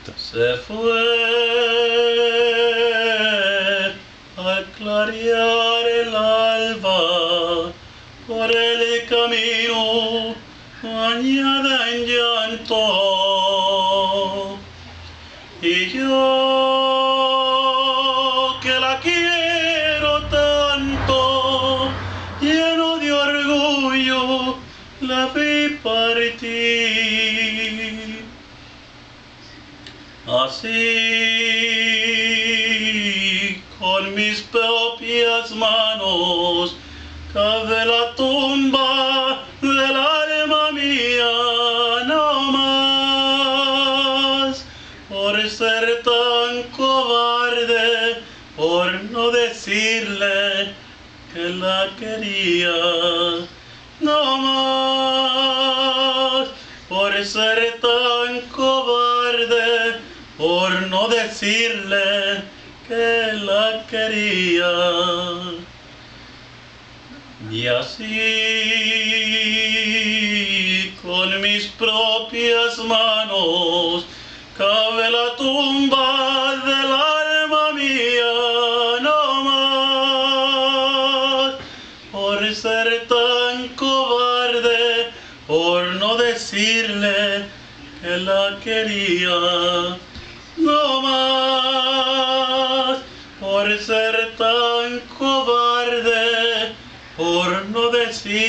Se fue al clarear el alba por el camino bañada en llanto, y yo que la quiero tanto, lleno de orgullo la vi partir. Así, con mis propias manos, cavé la tumba del alma mía, no más, por ser tan cobarde, por no decirle que la quería, no más, por ser tan cobarde, por no decirle que la quería. Y así, con mis propias manos, cavé la tumba del alma mía, no más, por ser tan cobarde, por no decirle que la quería, no más, por ser tan cobarde, por no decir